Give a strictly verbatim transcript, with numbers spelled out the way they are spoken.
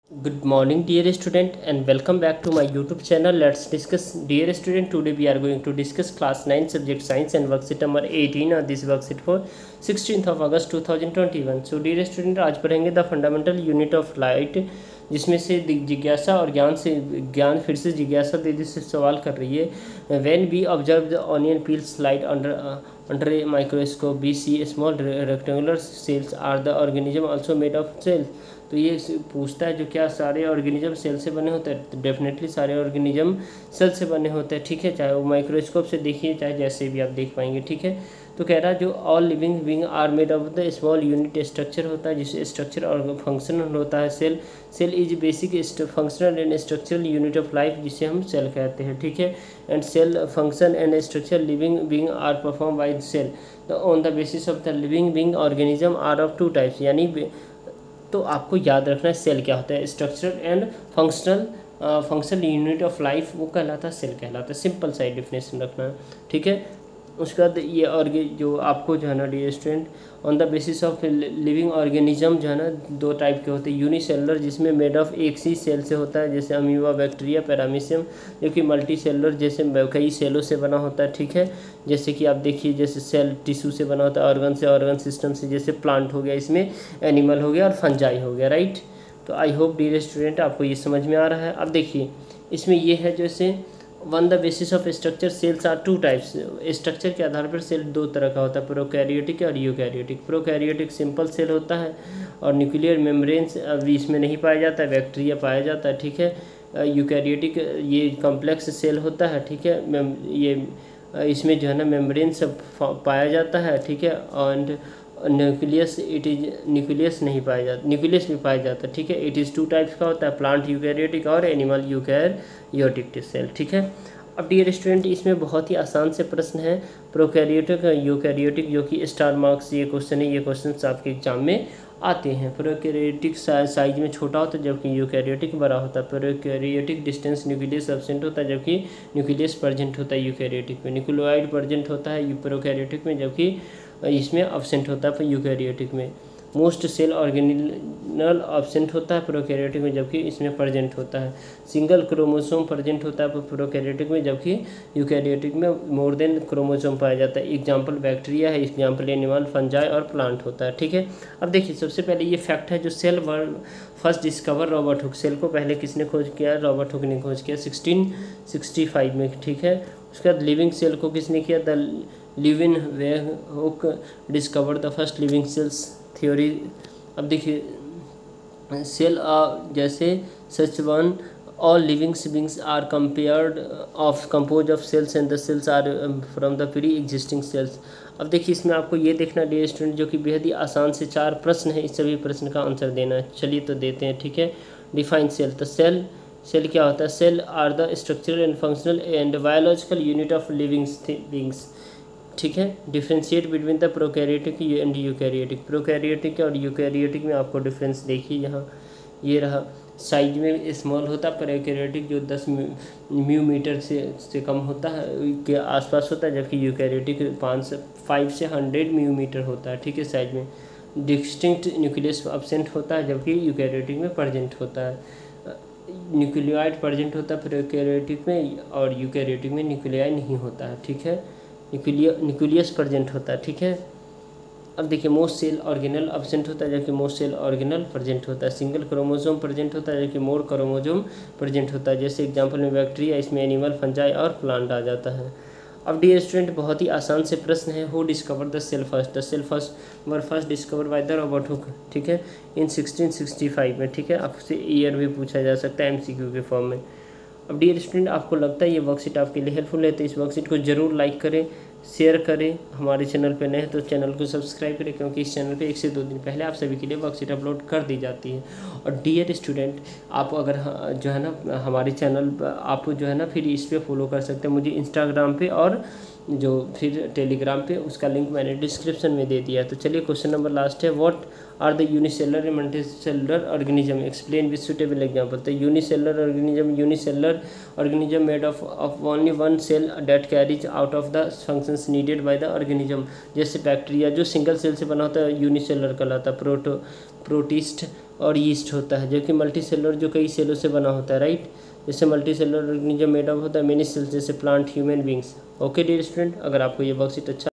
Good morning, dear student, and welcome back to my YouTube channel. Let's discuss, dear student. Today we are going to discuss class nine subject science and worksheet number eighteen और this worksheet for sixteenth of August two thousand twenty-one. So dear student, आज पढ़ेंगे the fundamental unit of light, जिसमें से जिज्ञासा और ज्ञान से ज्ञान फिर से जिज्ञासा दीदी से सवाल कर रही है. When we observe the onion peels light under under a microscope we see small rectangular cells are the organism also made of cells. तो ये पूछता है जो क्या सारे ऑर्गेनिज्म सेल से बने होते हैं. तो डेफिनेटली सारे ऑर्गेनिज्म सेल से बने होते हैं. ठीक है, चाहे वो माइक्रोस्कोप से देखिए चाहे जैसे भी आप देख पाएंगे. ठीक है, तो कह रहा है जो all living being are made of the small unit structure होता है, जिससे स्ट्रक्चर और फंक्शनल होता है. Cell cell is basic functional and structural unit of life, जिसे हम सेल कहते हैं. ठीक है, and cell function and structure living being are perform by cell on the basis of the living being organism are of two types. यानी तो आपको याद रखना है सेल क्या होता है. Structural and functional functional unit of life वो कहलाता है सेल कहलाता है. सिंपल सा डिफिनेशन रखना है. ठीक है, उसके बाद ये और जो आपको जो है ना dear student on the basis of living organism जो है ना दो टाइप के होते हैं. यूनिसेलुलर जिसमें मेड ऑफ एक ही सेल से होता है, जैसे अमीबा बैक्टीरिया पैरामीशियम, जो कि मल्टी सेलुलर जैसे कई सेलों से बना होता है. ठीक है, जैसे कि आप देखिए जैसे सेल टिश्यू से बना होता है, ऑर्गन से, ऑर्गन सिस्टम से, जैसे प्लांट हो गया, इसमें एनिमल हो गया और फंजाई हो गया. राइट, तो आई होप डियर स्टूडेंट आपको ये समझ में आ रहा है. अब देखिए इसमें ये है जैसे one the basis of structure cells are two types. Structure के आधार पर सेल दो तरह का होता है, प्रोकैरियोटिक और यूकैरियोटिक. प्रोकैरियोटिक सिंपल सेल होता है और न्यूक्लियर मेम्ब्रेन्स अभी इसमें नहीं पाया जाता है, बैक्टीरिया पाया जाता है. ठीक है, यूकैरियोटिक ये कॉम्प्लेक्स सेल होता है. ठीक है, ये इसमें जो है ना मेम्ब्रेन सब पाया जाता है. ठीक है, और न्यूक्लियस इट इज न्यूक्लियस नहीं पाया जाता, न्यूक्लियस भी पाया जाता है. ठीक है, इट इज़ टू टाइप्स का होता है, प्लांट यूकैरियोटिक और एनिमल यूकैरियोटिक सेल. ठीक है, अब डियर स्टूडेंट इसमें बहुत ही आसान से प्रश्न है प्रोकैरियोटिक और यूकैरियोटिक, जो कि स्टार मार्क्स ये क्वेश्चन है. ये क्वेश्चन आपके एग्जाम में आते हैं. प्रोकैरियोटिक साइज में छोटा होता है जबकि यूकैरियोटिक बड़ा होता है. प्रोकैरियोटिक डिस्टेंस न्यूक्लियस एब्सेंट होता है जबकि न्यूक्लियस प्रेजेंट होता है यूकैरियोटिक में. न्यूक्लियोइड प्रेजेंट होता है प्रोकैरियोटिक में जबकि इसमें एब्सेंट होता है यूकैरियोटिक में. मोस्ट सेल ऑर्गेनल एब्सेंट होता है प्रोकैरियोटिक में जबकि इसमें प्रेजेंट होता है. सिंगल क्रोमोसोम प्रेजेंट होता है प्रोकैरियोटिक में जबकि यूकैरियोटिक में मोर देन क्रोमोसोम पाया जाता है. एग्जांपल बैक्टीरिया है, एग्जांपल एनिमल, फंजाई और प्लांट होता है. ठीक है, अब देखिए सबसे पहले ये फैक्ट है जो cell word first discover Robert Hooke. Cell को पहले किसने खोज किया? रॉबर्ट हुक ने खोज किया सिक्सटीन सिक्सटी फाइव में. ठीक है, उसके बाद लिविंग सेल को किसने किया? The living way Hooke discover the first living cells theory. अब देखिए सेल जैसे such one all living beings are compared of composed of cells and the cells are from the pre existing cells. अब देखिए इसमें आपको ये देखना dear student जो कि बेहद ही आसान से चार प्रश्न है, इस सभी प्रश्न का आंसर देना है. चलिए तो देते हैं. ठीक है, डिफाइन सेल. तो सेल सेल क्या होता है? Cell are the structural and functional and biological unit of living beings. ठीक है, differentiate between the prokaryotic and eukaryotic. Prokaryotic और यूकैरियोटिक में आपको डिफरेंस देखिए यहाँ ये रहा. साइज में स्मॉल होता है प्रोकैरियोटिक जो दस म्यू मीटर से से कम होता है के आसपास होता है, जबकि यूकैरियोटिक पाँच से फाइव से हंड्रेड म्यू मीटर होता है. ठीक है, साइज में डिस्टिंक्ट न्यूक्लियस एब्सेंट होता है जबकि यूकैरियोटिक में प्रेजेंट होता है. न्यूक्लियोइड प्रेजेंट होता है प्रोकैरियोटिक में और यूकैरियोटिक में न्यूक्लियाई नहीं होता है. ठीक है, न्यूक्लियस प्रेजेंट होता है. ठीक है, अब देखिए मोस्ट सेल ऑर्गेनल एब्सेंट होता है जबकि मोस्ट सेल ऑर्गेनल प्रेजेंट होता है. सिंगल क्रोमोसोम प्रेजेंट होता है जबकि मोर क्रोमोसोम प्रेजेंट होता है. जैसे एग्जांपल में बैक्टीरिया, इसमें एनिमल, फंजाई और प्लांट आ जाता है. अब डियर स्टूडेंट बहुत ही आसान से प्रश्न है. Who discover the cell first? The cell first were first discover by the Robert Hooke. ठीक है, इन सिक्सटीन सिक्सटी फाइव में. ठीक है, आपसे ईयर भी पूछा जा सकता है एमसीक्यू के फॉर्म में. अब डियर स्टूडेंट आपको लगता है ये वर्कशीट आपके लिए हेल्पफुल है तो इस वर्कशीट को जरूर लाइक करें, शेयर करें. हमारे चैनल पे नए हैं तो चैनल को सब्सक्राइब करें, क्योंकि इस चैनल पे एक से दो दिन पहले आप सभी के लिए वर्कशीट अपलोड कर दी जाती है. और डियर स्टूडेंट आप अगर जो है ना हमारे चैनल आप जो है ना फिर इस पर फॉलो कर सकते हैं मुझे इंस्टाग्राम पे और जो फिर टेलीग्राम पे, उसका लिंक मैंने डिस्क्रिप्शन में दे दिया है. तो चलिए क्वेश्चन नंबर लास्ट है. What are the unicellular and multicellular organism explain with suitable example. तो unicellular organism unicellular organism made of of only one cell that carries out of the functions needed by the organism. जैसे bacteria जो single cell से बना होता है unicellular कहलाता है. Proto protist और यीस्ट होता है, जो कि मल्टी सेलुलर जो कई सेलों से बना होता है, राइट। जैसे multicellular organism made up होता है मेनी सेल्स, जैसे plant, human beings. Okay dear student, अगर आपको ये वर्कशीट अच्छा